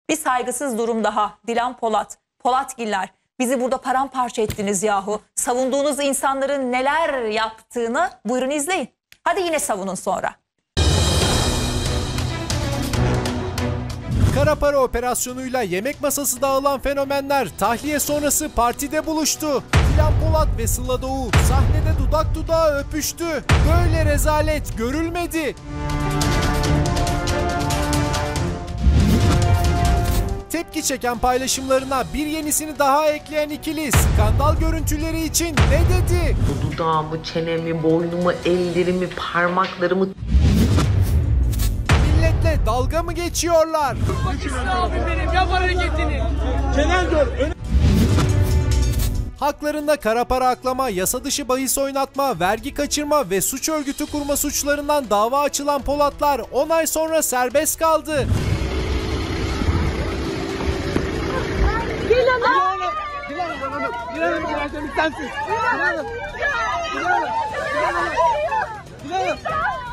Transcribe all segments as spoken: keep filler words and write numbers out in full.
Bir saygısız durum daha. Dilan Polat, Polatgiller. Bizi burada paramparça ettiniz yahu. Savunduğunuz insanların neler yaptığını buyurun izleyin. Hadi yine savunun sonra. Kara para operasyonuyla yemek masası dağılan fenomenler tahliye sonrası partide buluştu. Dilan Polat ve Sıla Doğu sahnede dudak dudağa öpüştü. Böyle rezalet görülmedi. Tepki çeken paylaşımlarına bir yenisini daha ekleyen ikili skandal görüntüleri için ne dedi? Bu dudağımı, çenemi, boynumu, ellerimi, parmaklarımı... Milletle dalga mı geçiyorlar? Abi benim yap hareketini. Kenan gör. Haklarında kara para aklama, yasa dışı bahis oynatma, vergi kaçırma ve suç örgütü kurma suçlarından dava açılan Polatlar on ay sonra serbest kaldı. Dilan Hanım. Dilan Hanım. Dilan Hanım. Dilan Hanım. Sensiz. Dilan Hanım. Dilan Hanım. Dilan Hanım. Dilan Hanım.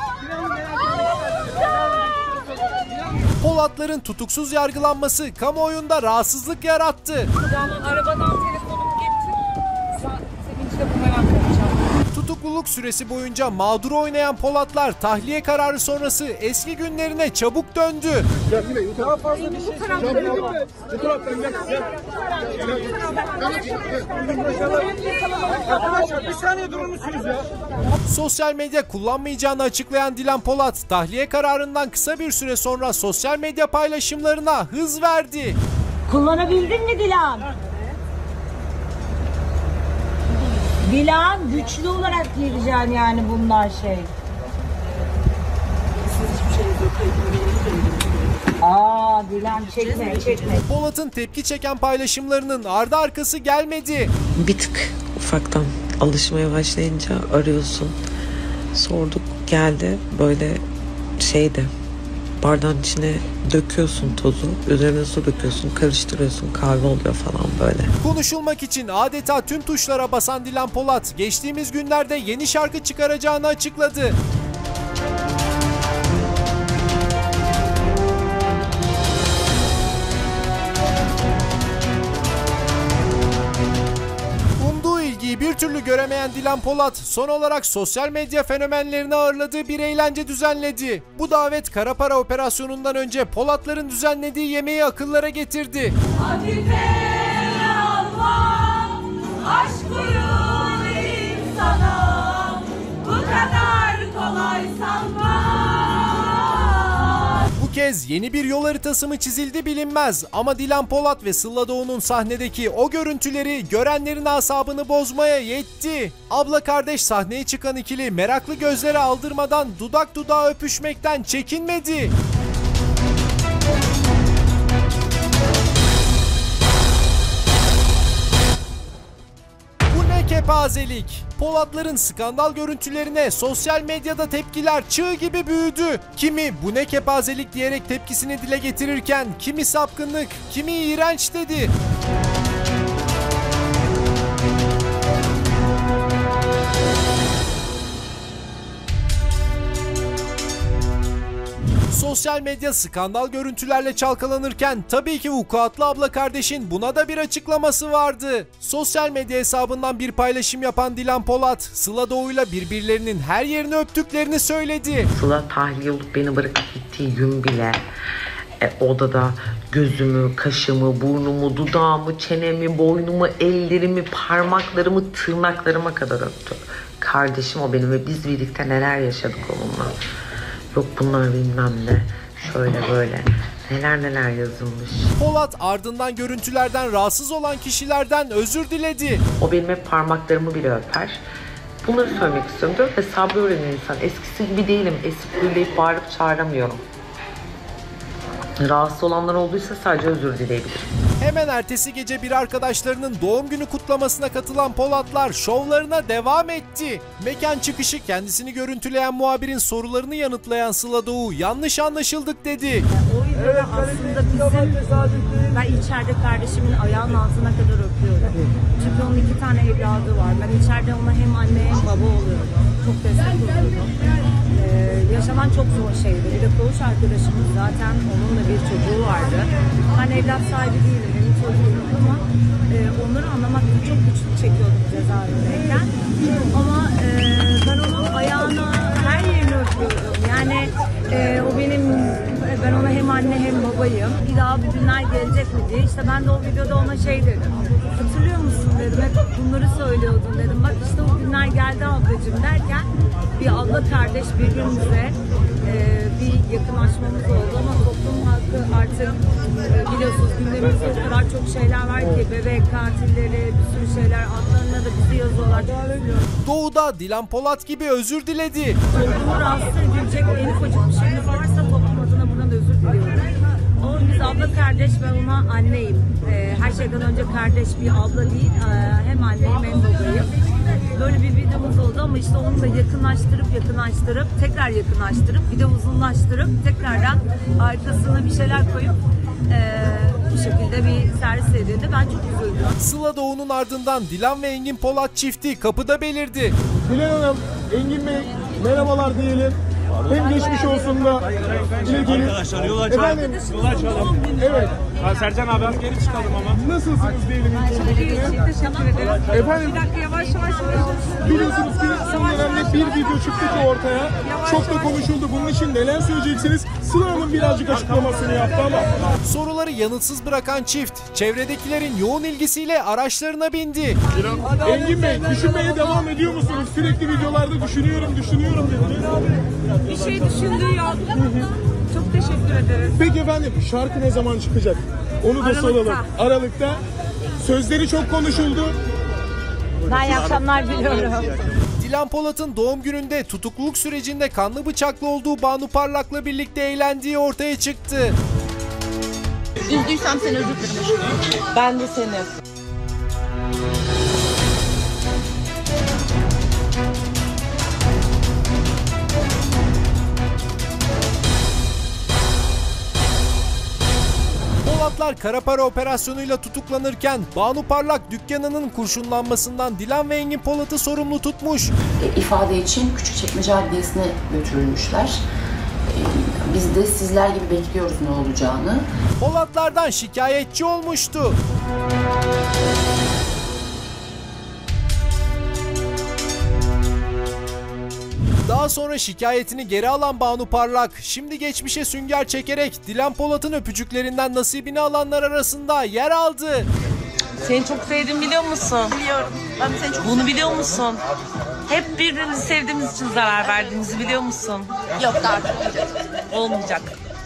Polatların tutuksuz yargılanması kamuoyunda rahatsızlık yarattı. Arabadan telefonumu getir. Sevinçle bunları anlatacağım. Tutukluluk süresi boyunca mağdur oynayan Polatlar tahliye kararı sonrası eski günlerine çabuk döndü. Daha fazla bir şey söyleyeceğim. Bu taraftan gel. Arkadaşlar bir saniye durur musunuz ya? Sosyal medya kullanmayacağını açıklayan Dilan Polat, tahliye kararından kısa bir süre sonra sosyal medya paylaşımlarına hız verdi. Kullanabildin mi Dilan? Dilan güçlü olarak geleceksin yani bunlar şey. Aa Dilan çekme çekme. Polat'ın tepki çeken paylaşımlarının ardı arkası gelmedi. Bir tık ufaktan alışmaya başlayınca arıyorsun. Sorduk, geldi böyle şeyde bardağın içine döküyorsun tozu, üzerine su döküyorsun, karıştırıyorsun, kahve oluyor falan böyle. Konuşulmak için adeta tüm tuşlara basan Dilan Polat, geçtiğimiz günlerde yeni şarkı çıkaracağını açıkladı. Umduğu ilgiyi bir türlü göremeyen Dilan Polat, son olarak sosyal medya fenomenlerini ağırladığı bir eğlence düzenledi. Bu davet kara para operasyonundan önce Polatların düzenlediği yemeği akıllara getirdi. Hafife alma, aşk buyur insana, bu kadar kolay sanma. Bu kez yeni bir yol haritası mı çizildi bilinmez ama Dilan Polat ve Sıla Doğu'nun sahnedeki o görüntüleri görenlerin asabını bozmaya yetti. Abla kardeş sahneye çıkan ikili meraklı gözlere aldırmadan dudak dudağa öpüşmekten çekinmedi. Bu ne kepazelik? Polatların skandal görüntülerine sosyal medyada tepkiler çığ gibi büyüdü. Kimi bu ne kepazelik diyerek tepkisini dile getirirken kimi sapkınlık, kimi iğrenç dedi. Sosyal medya skandal görüntülerle çalkalanırken tabii ki vukuatlı abla kardeşin buna da bir açıklaması vardı. Sosyal medya hesabından bir paylaşım yapan Dilan Polat, Sıla Doğu'yla birbirlerinin her yerini öptüklerini söyledi. Sıla tahliye olup beni bırakıp gittiği gün bile e, odada gözümü, kaşımı, burnumu, dudağımı, çenemi, boynumu, ellerimi, parmaklarımı, tırnaklarıma kadar öptü. Kardeşim o benim ve biz birlikte neler yaşadık onunla. Yok bunlar bilmem ne, şöyle böyle, neler neler yazılmış. Polat ardından görüntülerden rahatsız olan kişilerden özür diledi. O benim hep parmaklarımı bile öper. Bunları söylemek istiyorum. Diyor ve sabrı öğrenen insan. Eskisi gibi değilim. Esip gürleyip bağırıp çağıramıyorum. Rahatsız olanlar olduysa sadece özür dileyebilirim. Hemen ertesi gece bir arkadaşlarının doğum günü kutlamasına katılan Polatlar şovlarına devam etti. Mekan çıkışı kendisini görüntüleyen muhabirin sorularını yanıtlayan Sıla Doğu yanlış anlaşıldık dedi. O videoda aslında bizim, ben içeride kardeşimin ayağının altına kadar öpüyorum. Çünkü onun iki tane evladı var. Ben içeride ona hem anne hem baba oluyorum. Çok destek oluyorum. Ee, yaşanan çok zor şeydi. Bir de koğuş arkadaşımız zaten onunla bir çocuğu vardı. Ben evlat sahibi değilim, benim çocuğum yok ama e, onları anlamakta çok güçlük çekiyordum cezaevindeyken. Ama e, ben onun ayağını, her yerini öpüyordum. Yani e, o benim, ben ona hem anne hem babayım. Bir daha bu günler gelecek mi diye. İşte ben de o videoda ona şey dedim. Hatırlıyor musun dedim, hep bunları söylüyordun dedim. Bak işte o günler geldi ablacığım derken bir abla kardeş birbirimize e, bir yakınlaşmamız oldu ama toplum halkı artık e, biliyorsunuz gündemimizde o kadar çok şeyler var ki, bebek katilleri, bir sürü şeyler, altlarına da bizi yazıyorlar. Doğu'da Dilan Polat gibi özür diledi. Toplumu rahatsız edilecek en ufacık bir şeyimiz varsa toplum adına buradan özür diliyorum. Ama biz abla kardeş, ben ona anneyim. Ee, her şeyden önce kardeş, bir abla değil. Ee, hem anneyim hem babayım. Böyle bir videomuz oldu ama işte onu da yakınlaştırıp yakınlaştırıp tekrar yakınlaştırıp bir de uzunlaştırıp tekrardan arkasına bir şeyler koyup ee, bu şekilde bir servis edildi. Ben çok üzüldüm. Sıla Doğu'nun ardından Dilan ve Engin Polat çifti kapıda belirdi. Dilan Hanım, Engin Bey merhabalar diyelim. Hem geçmiş olsun da dileyelim. Arkadaşlar yol açalım. Efendim, Yol açalım. evet. Ha, Sercan abi az geri çıkalım ama. Nasılsınız diyelim ilk öncelikle? Teşekkür ederim. Efendim, Bir dakika yavaş yavaş yavaş. biliyorsunuz ki son dönemde bir video çıktı ki ortaya. Çok da konuşuldu. Bunun için neler söyleyeceksiniz? Sıla Hanım birazcık açıklamasını yaptı ama. Soruları yanıtsız bırakan çift, çevredekilerin yoğun ilgisiyle araçlarına bindi. Engin Bey, düşünmeye devam ediyor musunuz? Sürekli videolarda düşünüyorum, düşünüyorum dediniz. Bir şey düşündüğü yok. Çok teşekkür ederim. Peki efendim, şarkı ne zaman çıkacak? Onu da Aralıkta. soralım. Aralıkta. Sözleri çok konuşuldu. Ben iyi akşamlar diliyorum. Dilan Polat'ın doğum gününde tutukluluk sürecinde kanlı bıçaklı olduğu Banu Parlak'la birlikte eğlendiği ortaya çıktı. Üzdüysem seni özür dilerim. Ben de seni. Polatlar kara para operasyonuyla tutuklanırken Banu Parlak dükkanının kurşunlanmasından Dilan ve Engin Polat'ı sorumlu tutmuş. E, ifade için Küçükçekmece Adliyesi'ne götürülmüşler. E, biz de sizler gibi bekliyoruz ne olacağını. Polatlardan şikayetçi olmuştu. Daha sonra şikayetini geri alan Banu Parlak, şimdi geçmişe sünger çekerek Dilan Polat'ın öpücüklerinden nasibini alanlar arasında yer aldı. Seni çok sevdim biliyor musun? Biliyorum. Ben seni çok Bunu biliyor musun? Hep birbirimizi sevdiğimiz için zarar verdiğimizi biliyor musun? yok artık olacak. Olmayacak.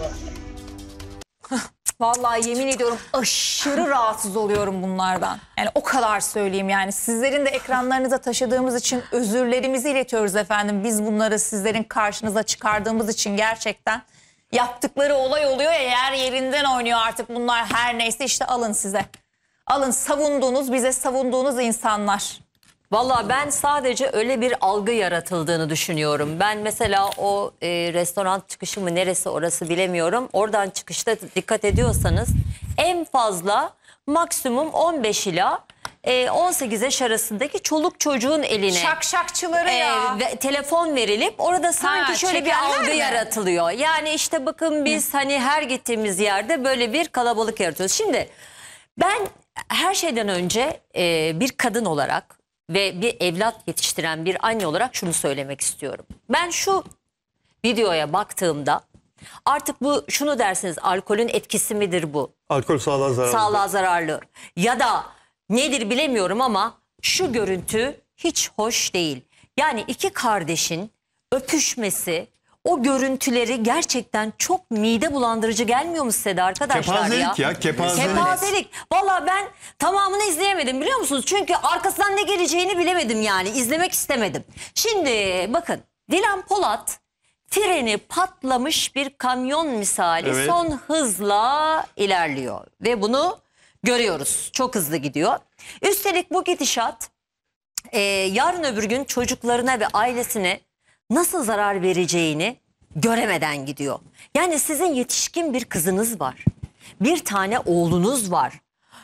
Vallahi yemin ediyorum aşırı rahatsız oluyorum bunlardan. Yani o kadar söyleyeyim yani. Sizlerin de ekranlarınıza taşıdığımız için özürlerimizi iletiyoruz efendim. Biz bunları sizlerin karşınıza çıkardığımız için gerçekten yaptıkları olay oluyor ya, yer yerinden oynuyor artık bunlar, her neyse işte alın size. Alın savunduğunuz, bize savunduğunuz insanlar. Valla ben sadece öyle bir algı yaratıldığını düşünüyorum. Ben mesela o e, restoran çıkışı mı neresi orası bilemiyorum. Oradan çıkışta dikkat ediyorsanız en fazla maksimum on beş ila e, on sekiz yaş arasındaki çoluk çocuğun eline Şakşakçıları e, ya. ve, telefon verilip orada sanki Ha, şöyle bir çekenler algı mi? yaratılıyor. Yani işte bakın biz hani her gittiğimiz yerde böyle bir kalabalık yaratıyoruz. Şimdi ben her şeyden önce e, bir kadın olarak ve bir evlat yetiştiren bir anne olarak şunu söylemek istiyorum. Ben şu videoya baktığımda artık bu şunu dersiniz, alkolün etkisi midir bu? Alkol sağlığa zararlı. Sağlığa zararlı. Ya da nedir bilemiyorum ama şu görüntü hiç hoş değil. Yani iki kardeşin öpüşmesi, o görüntüleri gerçekten çok mide bulandırıcı gelmiyor mu size de arkadaşlar? Kepazelik ya? ya, kepazelik. Kepazelik. Valla ben tamamını izleyemedim biliyor musunuz? Çünkü arkasından ne geleceğini bilemedim yani. İzlemek istemedim. Şimdi bakın, Dilan Polat freni patlamış bir kamyon misali Evet. son hızla ilerliyor. Ve bunu görüyoruz. Çok hızlı gidiyor. Üstelik bu gidişat e, yarın öbür gün çocuklarına ve ailesine nasıl zarar vereceğini göremeden gidiyor. Yani sizin yetişkin bir kızınız var. Bir tane oğlunuz var.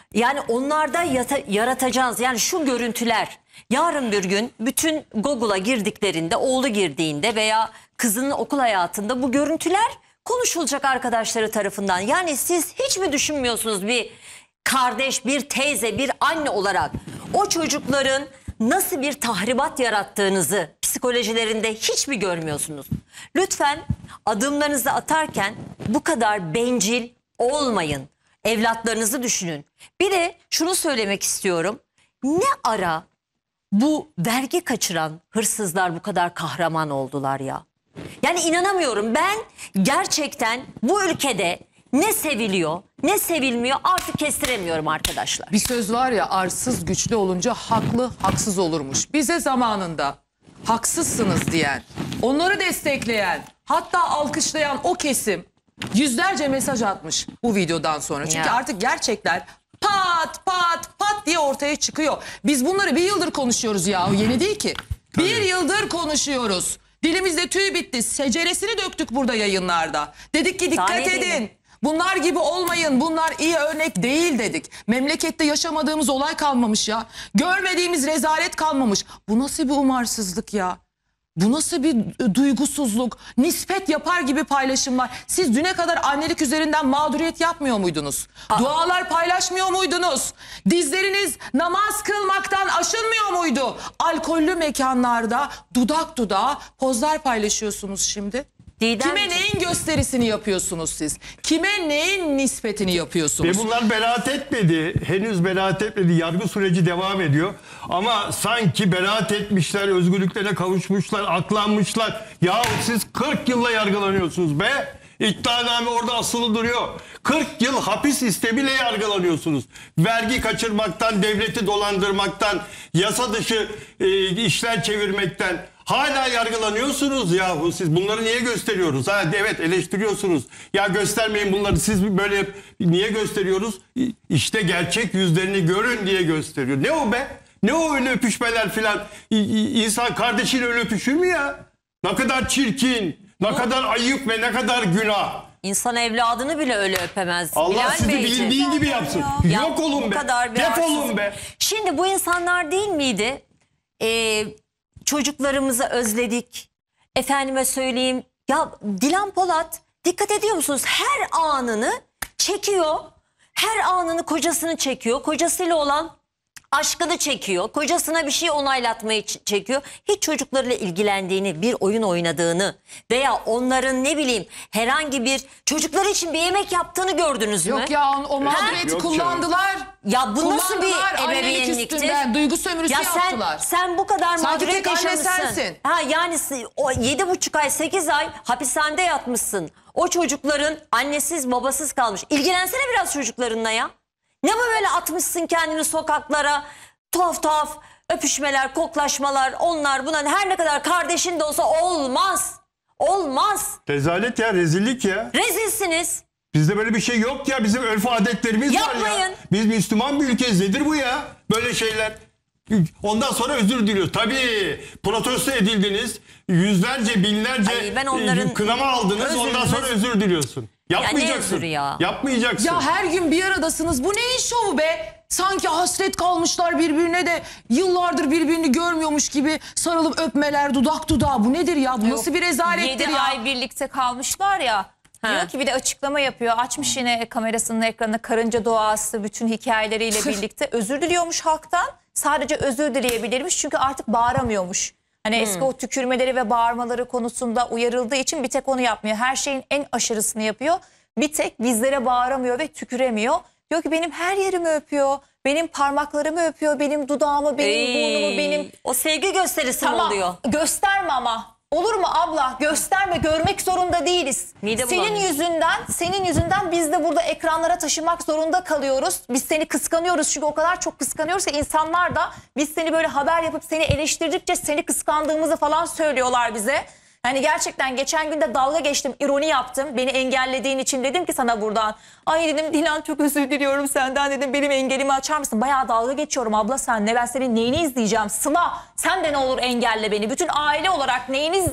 Yani onlarda yata- yaratacağız. Yani şu görüntüler yarın bir gün bütün Google'a girdiklerinde, oğlu girdiğinde veya kızının okul hayatında bu görüntüler konuşulacak arkadaşları tarafından. Yani siz hiç mi düşünmüyorsunuz bir kardeş, bir teyze, bir anne olarak o çocukların nasıl bir tahribat yarattığınızı psikolojilerinde hiç mi görmüyorsunuz? Lütfen adımlarınızı atarken bu kadar bencil olmayın. Evlatlarınızı düşünün. Bir de şunu söylemek istiyorum. Ne ara bu vergi kaçıran hırsızlar bu kadar kahraman oldular ya? Yani inanamıyorum. Ben gerçekten bu ülkede ne seviliyor ne sevilmiyor artık kestiremiyorum arkadaşlar. Bir söz var ya, arsız güçlü olunca haklı haksız olurmuş. Bize zamanında haksızsınız diyen, onları destekleyen, hatta alkışlayan o kesim yüzlerce mesaj atmış bu videodan sonra. Çünkü Ya. artık gerçekler pat pat pat diye ortaya çıkıyor. Biz bunları bir yıldır konuşuyoruz ya, o yeni değil ki. Bir yıldır konuşuyoruz. Dilimizde tüy bitti. Seceresini döktük burada yayınlarda. Dedik ki dikkat Sahne edin. değil. Bunlar gibi olmayın. Bunlar iyi örnek değil dedik. Memlekette yaşamadığımız olay kalmamış ya. Görmediğimiz rezalet kalmamış. Bu nasıl bir umarsızlık ya? Bu nasıl bir duygusuzluk? Nispet yapar gibi paylaşımlar. Siz düne kadar annelik üzerinden mağduriyet yapmıyor muydunuz? Aa. Dualar paylaşmıyor muydunuz? Dizleriniz namaz kılmaktan aşınmıyor muydu? Alkollü mekanlarda dudak dudağa pozlar paylaşıyorsunuz şimdi. Didem... Kime neyin gösterisini yapıyorsunuz siz? Kime neyin nispetini yapıyorsunuz? Ve bunlar beraat etmedi. Henüz beraat etmedi. Yargı süreci devam ediyor. Ama sanki beraat etmişler, özgürlüklerine kavuşmuşlar, aklanmışlar. Yahu siz kırk yılla yargılanıyorsunuz be. İddianame orada asılı duruyor. kırk yıl hapis sistemiyle yargılanıyorsunuz. Vergi kaçırmaktan, devleti dolandırmaktan, yasa dışı e, işler çevirmekten hala yargılanıyorsunuz yahu. Siz bunları niye gösteriyoruz? Ha, evet eleştiriyorsunuz. Ya göstermeyin bunları, siz böyle niye gösteriyoruz? İşte gerçek yüzlerini görün diye gösteriyor. Ne o be? Ne o öyle öpüşmeler filan? İnsan kardeşiyle öyle öpüşür mü ya? Ne kadar çirkin. Ne kadar ayıp ve ne kadar günah. İnsan evladını bile öyle öpemez. Allah Bilal sizi Beyciğim. bildiği gibi yapsın. Ya, Yok olun bu be. kadar bir Defolun arsız. be. Şimdi bu insanlar değil miydi? Ee, çocuklarımızı özledik. Efendime söyleyeyim. Ya Dilan Polat, dikkat ediyor musunuz? Her anını çekiyor. Her anını kocasını çekiyor. Kocasıyla olan aşkını çekiyor. Kocasına bir şey onaylatmayı çekiyor. Hiç çocuklarıyla ilgilendiğini, bir oyun oynadığını veya onların ne bileyim herhangi bir çocukları için bir yemek yaptığını gördünüz mü? Yok ya, o mağduriyeti Yok kullandılar. Ya bu nasıl bir Kullandılar, ebeveynliktir? üstünden duygu sömürüsü Ya sen, yaptılar. sen bu kadar Sanki mağduriyet tek anne yaşamışsın. sensin. Ha, yani o yedi buçuk ay sekiz ay hapishanede yatmışsın. O çocukların annesiz babasız kalmış. İlgilensene biraz çocuklarınla ya. Ne bu böyle atmışsın kendini sokaklara, tuhaf tuhaf öpüşmeler, koklaşmalar, onlar bunlar, her ne kadar kardeşin de olsa olmaz. Olmaz. Rezalet ya, rezillik ya. Rezilsiniz. Bizde böyle bir şey yok ya. Bizim örf adetlerimiz var ya. Yapmayın. Biz Müslüman bir ülkeyiz. Nedir bu ya? Böyle şeyler. Ondan sonra özür diliyoruz. Tabii protesto edildiniz. Yüzlerce, binlerce Ay, ben onların e, kınama aldınız. özür Ondan sonra dilerim. özür diliyorsun. Yapmayacaksın. özürü ya? Yapmayacaksın. Ya her gün bir aradasınız. Bu neyin şovu be? Sanki hasret kalmışlar birbirine de yıllardır birbirini görmüyormuş gibi sarılıp öpmeler dudak dudağa. Bu nedir ya? Bu nasıl bir rezalettir yedi ya? ay birlikte kalmışlar ya. Ha. Diyor ki, bir de açıklama yapıyor. Açmış yine kamerasının ekranına karınca doğası bütün hikayeleriyle birlikte özür diliyormuş halktan. Sadece özür dileyebilirmiş çünkü artık bağıramıyormuş. Hani eski o tükürmeleri ve bağırmaları konusunda uyarıldığı için bir tek onu yapmıyor. Her şeyin en aşırısını yapıyor. Bir tek bizlere bağıramıyor ve tüküremiyor. Diyor ki benim her yerimi öpüyor. Benim parmaklarımı öpüyor. Benim dudağımı, benim Ey, burnumu, benim... O sevgi gösterisi mi Tamam, oluyor? gösterme ama. Olur mu abla? Gösterme, görmek zorunda değiliz. Mide senin bulanıyor. yüzünden, senin yüzünden biz de burada ekranlara taşımak zorunda kalıyoruz. Biz seni kıskanıyoruz çünkü o kadar çok kıskanıyoruz ki insanlar da biz seni böyle haber yapıp seni eleştirdikçe seni kıskandığımızı falan söylüyorlar bize. Hani gerçekten geçen gün de dalga geçtim, ironi yaptım. Beni engellediğin için dedim ki sana buradan. Ay dedim Dilan, çok özür diliyorum senden dedim. Benim engelimi açar mısın? Bayağı dalga geçiyorum abla senle. Ben senin neyini izleyeceğim? Sıla, sen de ne olur engelle beni. Bütün aile olarak neyini izle...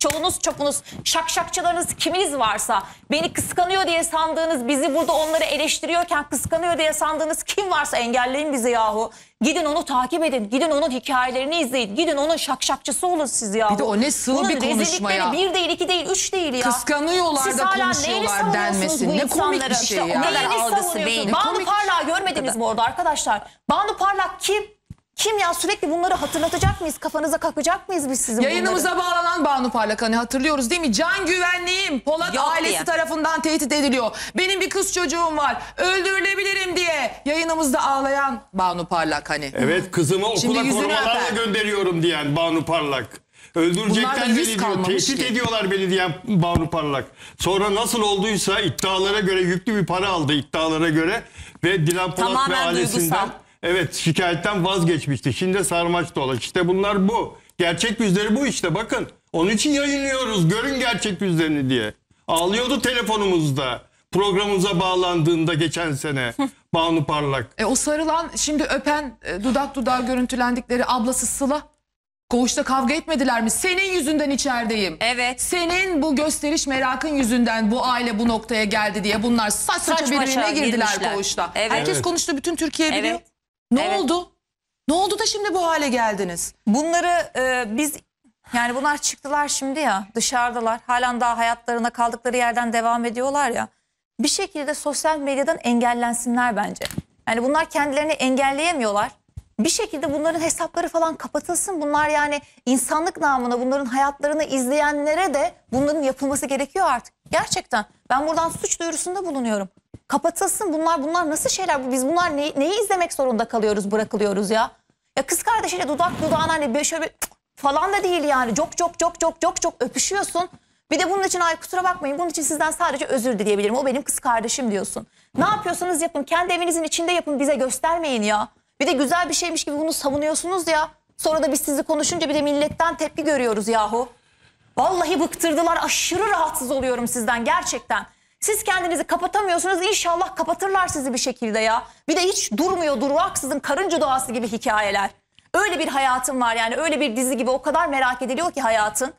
çoğunuz çopunuz şakşakçılarınız kiminiz varsa, beni kıskanıyor diye sandığınız, bizi burada onları eleştiriyorken kıskanıyor diye sandığınız kim varsa engelleyin bizi yahu. Gidin onu takip edin. Gidin onun hikayelerini izleyin. Gidin onun şakşakçısı olun siz yahu. Bir de o ne sığ Bunun bir konuşma ya. bir değil, iki değil, üç değil ya. Kıskanıyorlar Siz da hala neyini konuşuyorlar savunuyorsunuz denmesin. bu Ne komik bir insanları? şey İşte ya. o kadar neyini algısı, savunuyorsunuz? beyni. Banu Komik. Parlak'ı görmediniz mi orada arkadaşlar? Banu Parlak kim? Kim ya, sürekli bunları hatırlatacak mıyız? Kafanıza kakacak mıyız biz sizin Yayınımıza bunları? bağlanan Banu Parlak, hani hatırlıyoruz değil mi? Can güvenliğim Polat Yok ailesi diye. tarafından tehdit ediliyor. Benim bir kız çocuğum var, öldürülebilirim diye yayınımızda ağlayan Banu Parlak hani. Evet, kızımı Şimdi okula yüzünü korumalarla öper. gönderiyorum diyen Banu Parlak. Bunlar da Öldürecekler yüz beni diyor. kalmamış Tehdit ki. ediyorlar beni diyen Banu Parlak. Sonra nasıl olduysa iddialara göre yüklü bir para aldı iddialara göre. Ve Dilan Polat Tamamen ve ailesinden duygusal. evet şikayetten vazgeçmişti. Şimdi sarmaş dolaş. İşte bunlar bu. Gerçek yüzleri bu işte, bakın. Onun için yayınlıyoruz. Görün gerçek yüzlerini diye. Ağlıyordu telefonumuzda. Programımıza bağlandığında geçen sene Banu Parlak. E, o sarılan, şimdi öpen, e, dudak dudağa görüntülendikleri ablası Sıla. Koğuşta kavga etmediler mi? Senin yüzünden içerideyim. Evet. Senin bu gösteriş merakın yüzünden bu aile bu noktaya geldi diye bunlar saç saça Saç birbirine başa girdiler girmişler. koğuşta. Evet. Herkes Evet. konuştu, bütün Türkiye biliyor. Evet. Ne Evet. oldu? Ne oldu da şimdi bu hale geldiniz? Bunları e, biz, yani bunlar çıktılar şimdi ya, dışarıdalar. Halen daha hayatlarına kaldıkları yerden devam ediyorlar ya. Bir şekilde sosyal medyadan engellensinler bence. Yani bunlar kendilerini engelleyemiyorlar. Bir şekilde bunların hesapları falan kapatılsın. Bunlar yani insanlık namına bunların hayatlarını izleyenlere de bunların yapılması gerekiyor artık. Gerçekten. Ben buradan suç duyurusunda bulunuyorum. Kapatılsın bunlar. Bunlar nasıl şeyler? Biz bunlar neyi, neyi izlemek zorunda kalıyoruz, bırakılıyoruz ya? Ya kız kardeşiyle dudak dudağına hani böyle şöyle falan da değil yani. Çok çok çok çok çok çok öpüşüyorsun. Bir de bunun için ay kusura bakmayın, bunun için sizden sadece özür dileyebilirim. O benim kız kardeşim diyorsun. Ne yapıyorsanız yapın. Kendi evinizin içinde yapın. Bize göstermeyin ya. Bir de güzel bir şeymiş gibi bunu savunuyorsunuz ya. Sonra da biz sizi konuşunca bir de milletten tepki görüyoruz yahu. Vallahi bıktırdılar. Aşırı rahatsız oluyorum sizden gerçekten. Siz kendinizi kapatamıyorsunuz. İnşallah kapatırlar sizi bir şekilde ya. Bir de hiç durmuyor, durvaksızın karınca doğası gibi hikayeler. Öyle bir hayatım var yani, öyle bir dizi gibi, o kadar merak ediliyor ki hayatın.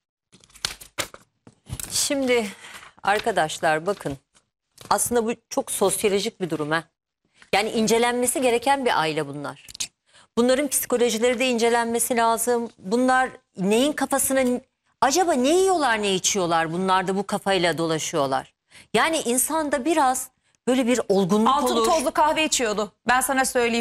Şimdi arkadaşlar bakın, aslında bu çok sosyolojik bir durum ha. Yani incelenmesi gereken bir aile bunlar. Bunların psikolojileri de incelenmesi lazım. Bunlar neyin kafasına, acaba ne yiyorlar ne içiyorlar, bunlar da bu kafayla dolaşıyorlar. Yani insanda biraz böyle bir olgunluk Altın olur. tozlu kahve içiyordu. Ben sana söyleyeyim.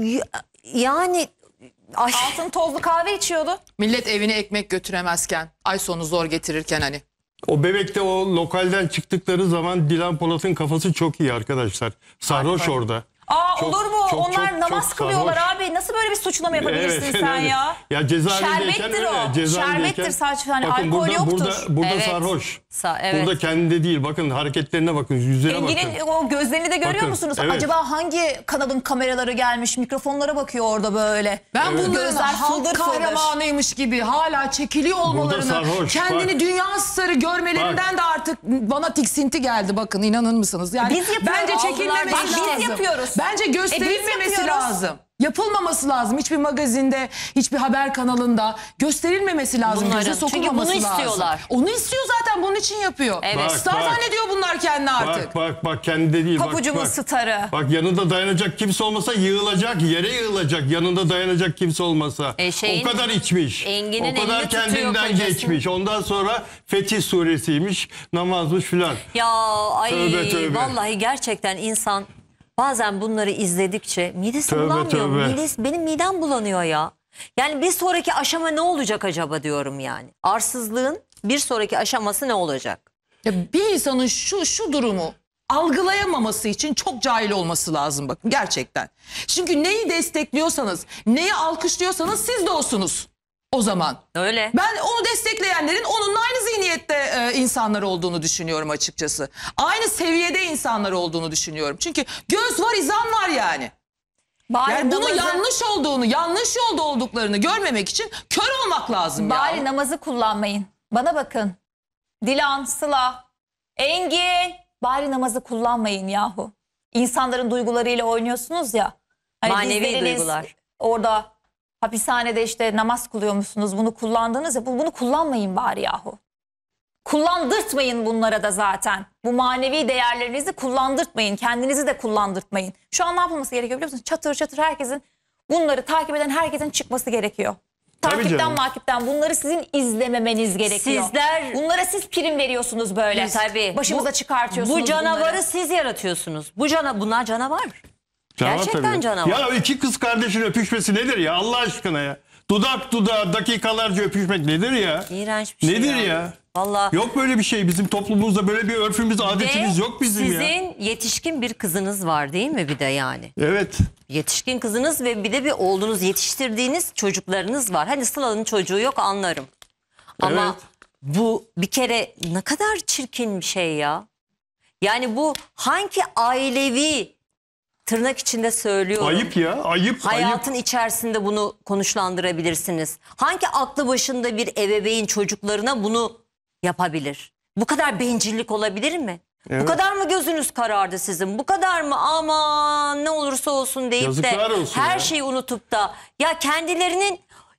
Yani ay. Altın tozlu kahve içiyordu. Millet evine ekmek götüremezken, ay sonu zor getirirken hani. O Bebek'te o lokalden çıktıkları zaman Dilan Polat'ın kafası çok iyi arkadaşlar. Sarhoş orada. Aa Çok, olur mu? çok, Onlar çok, namaz çok kılıyorlar sarhoş. abi. Nasıl böyle bir suçlama yapabilirsin Evet, sen evet. ya? Ya cezaevindeyken Şerbettir öyle. o. Cezaevindeyken. Şerbettir sadece, hani Bakın alkol burada, yoktur. burada, burada Evet. sarhoş. Sa- evet. Burada kendinde değil. Bakın hareketlerine bakın. Yüzüne Engin'in bakın. o gözlerini de görüyor Bakın, musunuz? evet. Acaba hangi kanalın kameraları gelmiş? Mikrofonlara bakıyor orada böyle. Ben bunların Gözler halk fıldır fıldır. kahramanıymış gibi hala çekiliyor olmalarını, sarhoş, kendini bak. dünya starı görmelerinden Bak. de artık bana tiksinti geldi, bakın inanır mısınız? Yani Biz yapıyoruz. bence Aldılar, çekilmemesi bak biz lazım. yapıyoruz. Bence E, biz gösterilmemesi yapıyoruz. lazım. Yapılmaması lazım. Hiçbir magazinde, hiçbir haber kanalında gösterilmemesi lazım. Bunların. Göze Çünkü sokulmaması bunu lazım. istiyorlar. Onu istiyor zaten, bunun için yapıyor. Evet. Bak, Star bak. zannediyor bunlar kendini artık. Bak bak bak kendinde değil. Papucumun bak, bak. starı. Bak yanında dayanacak kimse olmasa yığılacak, yere yığılacak. Yanında dayanacak kimse olmasa. E, şeyin- o kadar içmiş. Engin'in o kadar elini tutuyor kendinden kocasını. geçmiş. Ondan sonra Fetih suresiymiş, namazmış filan. Ya ay Tövbe, tövbe. vallahi gerçekten insan bazen bunları izledikçe midesi Tövbe, bulanmıyor. tövbe. Midesi, benim midem bulanıyor ya. Yani bir sonraki aşama ne olacak acaba diyorum yani. Arsızlığın bir sonraki aşaması ne olacak? Ya bir insanın şu şu durumu algılayamaması için çok cahil olması lazım, bakın gerçekten. Çünkü neyi destekliyorsanız, neyi alkışlıyorsanız siz de olsunuz o zaman. Öyle. Ben onu destekleyenlerin onunla aynı zihniyette e, insanlar olduğunu düşünüyorum açıkçası. Aynı seviyede insanlar olduğunu düşünüyorum. Çünkü göz var, izan var yani. Bari Yani bunu namazı- yanlış olduğunu, yanlış yolda olduklarını görmemek için kör olmak lazım Bari ya. namazı kullanmayın. Bana bakın. Dilan, Sıla, Engin. Bari namazı kullanmayın yahu. İnsanların duygularıyla oynuyorsunuz ya. Hani Manevi dizleriniz duygular. Orada hapishanede işte namaz kılıyormuşsunuz, bunu kullandınız ya, bu- bunu kullanmayın bari yahu. Kullandırtmayın bunlara da zaten. Bu manevi değerlerinizi kullandırtmayın. Kendinizi de kullandırtmayın. Şu an ne yapılması gerekiyor biliyor musunuz? Çatır çatır herkesin, bunları takip eden herkesin çıkması gerekiyor. Tabii Takipten canım. makipten bunları sizin izlememeniz gerekiyor. Sizler- Bunlara siz prim veriyorsunuz böyle. Tabii. Başımıza Bu- çıkartıyorsunuz Bu canavarı bunları. siz yaratıyorsunuz. Bu cana bunlar canavar. Canavar Gerçekten tabii. canavar. Ya iki kız kardeşin öpüşmesi nedir ya Allah aşkına ya? Dudak dudağa dakikalarca öpüşmek nedir ya? İğrenç bir şey Nedir ya. ya? Vallahi. Yok böyle bir şey. Bizim toplumumuzda böyle bir örfümüz, adetimiz Ve yok bizim sizin ya. yetişkin bir kızınız var değil mi bir de yani? Evet. Yetişkin kızınız ve bir de bir oğlunuz, yetiştirdiğiniz çocuklarınız var. Hani Sıla'nın çocuğu yok anlarım. Ama Evet. bu bir kere ne kadar çirkin bir şey ya. Yani bu hangi ailevi, tırnak içinde söylüyorum, Ayıp ya. Ayıp. hayatın ayıp. içerisinde bunu konuşlandırabilirsiniz? Hangi aklı başında bir ebeveyn çocuklarına bunu yapabilir? Bu kadar bencillik olabilir mi? Bu Evet. kadar mı gözünüz karardı sizin? Bu kadar mı aman ne olursa olsun deyip Yazıklar de olsun her ya. şeyi unutup da ya kendilerinin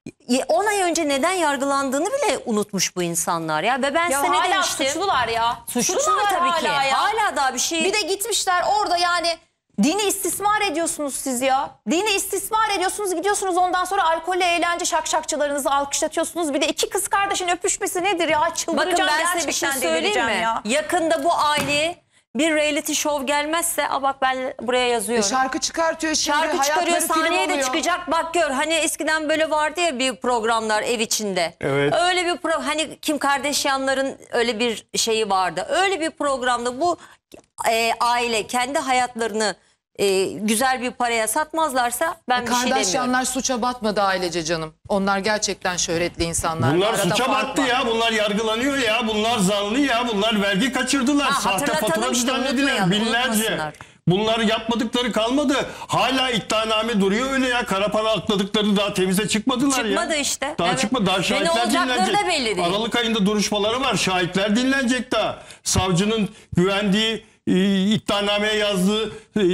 on ay önce neden yargılandığını bile unutmuş bu insanlar ya. Ve ben Ya size ne hala demiştim? suçlular ya. Suçlular tabii ki. hala ya. Hala daha bir şey. Bir de gitmişler orada yani dini istismar ediyorsunuz siz ya. Dini istismar ediyorsunuz, gidiyorsunuz ondan sonra alkolle eğlence şakşakçılarınızı alkışlatıyorsunuz. Bir de iki kız kardeşin öpüşmesi nedir ya? Çıldıracağım, Bakın ben size bir şey gerçekten söyleyeyim delireceğim mi? ya. Yakında bu aileye bir reality show gelmezse, a bak ben buraya E, yazıyorum. şarkı çıkartıyor şimdi. Şarkı çıkarıyor, hayatları film sahneye de oluyor. çıkacak. Bak gör, hani eskiden böyle vardı ya bir programlar ev içinde. Evet. Öyle bir pro, hani Kim Kardashian'ların öyle bir şeyi vardı. Öyle bir programda bu e, aile kendi hayatlarını e, güzel bir paraya satmazlarsa ben bir şey demiyorum. Kardashianlar suça batmadı ailece canım. Onlar gerçekten şöhretli insanlar. Bunlar Arada suça fark battı var. ya. Bunlar yargılanıyor ya. Bunlar zanlı ya. Bunlar vergi kaçırdılar. Ha, Sahte hatırlatalım fatura işte, düzenlediler. unutmayalım, Binlerce. unutmasınlar. Bunlar yapmadıkları kalmadı. Hala iddianame duruyor öyle ya. Kara para akladıkları daha temize çıkmadılar ya. Çıkmadı işte, Daha evet. çıkmadı. Daha Ve ne şahitler olacakları dinlenecek. da belli değil. Aralık ayında duruşmaları var. Şahitler dinlenecek daha. Savcının güvendiği, e, iddianameye yazdığı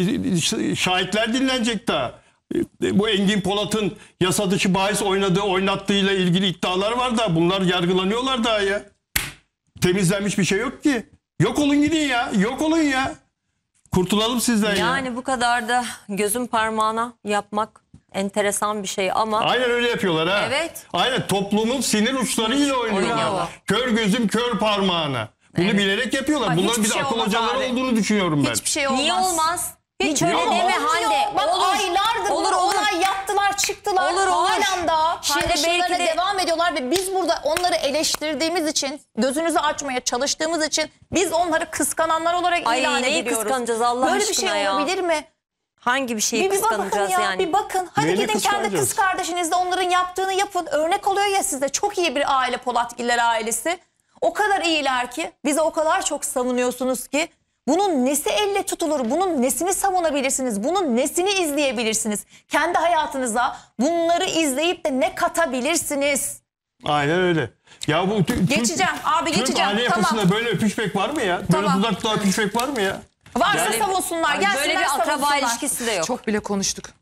e, şahitler dinlenecek daha. E, Bu Engin Polat'ın yasa dışı bahis oynadığı, oynattığıyla ilgili iddialar var da bunlar yargılanıyorlar daha ya. Temizlenmiş bir şey yok ki. Yok olun gidin ya. Yok olun ya. Kurtulalım sizden ya. Yani bu kadar da gözün parmağına yapmak enteresan bir şey ama Aynen öyle yapıyorlar ha. Evet. Aynen toplumun sinir uçlarıyla oynuyorlar. Oynuyorlar. Kör gözüm kör parmağına. Bunu Evet. bilerek yapıyorlar. Ay, Bunların hiçbir bir de şey akıl olmaz hocaları abi. olduğunu düşünüyorum ben. Hiçbir şey olmaz. niye olmaz? Hiç öyle Yok. deme Olmuyor. Hande. Bak Olur. aylardır Olur, olur, olur. olay yaptılar, çıktılar. Olur, olur. Halen daha Şimdi paylaşımlarına belki de- devam ediyorlar ve biz burada onları eleştirdiğimiz için, gözünüzü açmaya çalıştığımız için biz onları kıskananlar olarak Ay, ilan neyi ediliyoruz. kıskanacağız Allah Böyle bir aşkına şey ya? olabilir mi? Hangi bir şeyi Bir, bir bakın kıskanacağız ya, yani? bir bakın. Hadi Neyini gidin kendi kıskanacağız? kız kardeşinizle onların yaptığını yapın. Örnek oluyor ya sizde. Çok iyi bir aile Polatgiller ailesi. O kadar iyiler ki, bize o kadar çok savunuyorsunuz ki. Bunun nesi elle tutulur? Bunun nesini savunabilirsiniz? Bunun nesini izleyebilirsiniz? Kendi hayatınıza bunları izleyip de ne katabilirsiniz? Aynen öyle. Ya bu Türk, Geçeceğim abi, Türk geçeceğim. aile Tamam. yapısında böyle öpüşmek var mı ya? Böyle Tamam. dudak dudağa öpüşmek var mı ya? Varsa Yani- savunsunlar. Ay, Gelsinler böyle bir akraba savunsunlar. ilişkisi de yok. Çok bile konuştuk.